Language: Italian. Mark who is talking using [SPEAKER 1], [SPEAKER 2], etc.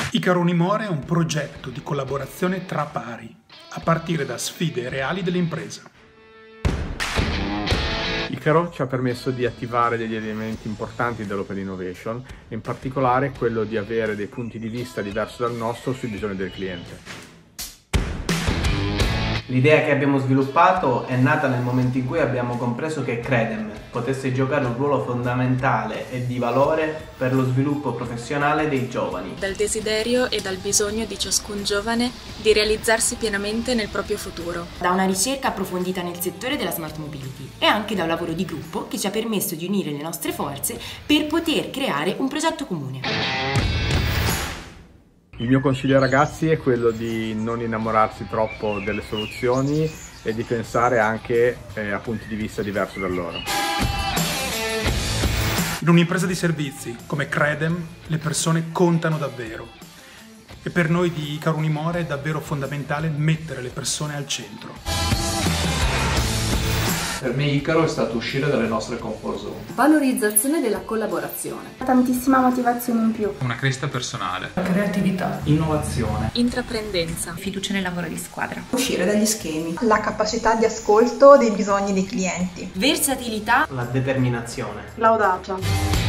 [SPEAKER 1] Icaro Unimore è un progetto di collaborazione tra pari, a partire da sfide reali dell'impresa.
[SPEAKER 2] Icaro ci ha permesso di attivare degli elementi importanti dell'Open Innovation, in particolare quello di avere dei punti di vista diversi dal nostro sui bisogni del cliente.
[SPEAKER 3] L'idea che abbiamo sviluppato è nata nel momento in cui abbiamo compreso che Credem potesse giocare un ruolo fondamentale e di valore per lo sviluppo professionale dei giovani.
[SPEAKER 4] Dal desiderio e dal bisogno di ciascun giovane di realizzarsi pienamente nel proprio futuro.
[SPEAKER 5] Da una ricerca approfondita nel settore della smart mobility e anche da un lavoro di gruppo che ci ha permesso di unire le nostre forze per poter creare un progetto comune.
[SPEAKER 2] Il mio consiglio ai ragazzi è quello di non innamorarsi troppo delle soluzioni e di pensare anche a punti di vista diversi da loro.
[SPEAKER 1] In un'impresa di servizi come Credem le persone contano davvero e per noi di Icaro Unimore è davvero fondamentale mettere le persone al centro.
[SPEAKER 6] Per me Icaro è stato uscire dalle nostre comfort zone.
[SPEAKER 7] Valorizzazione della collaborazione.
[SPEAKER 8] Tantissima motivazione in più.
[SPEAKER 9] Una crescita personale.
[SPEAKER 3] Creatività. Innovazione.
[SPEAKER 4] Intraprendenza.
[SPEAKER 10] Fiducia nel lavoro di squadra.
[SPEAKER 11] Uscire dagli schemi. La capacità di ascolto dei bisogni dei clienti.
[SPEAKER 5] Versatilità.
[SPEAKER 3] La determinazione.
[SPEAKER 11] L'audacia.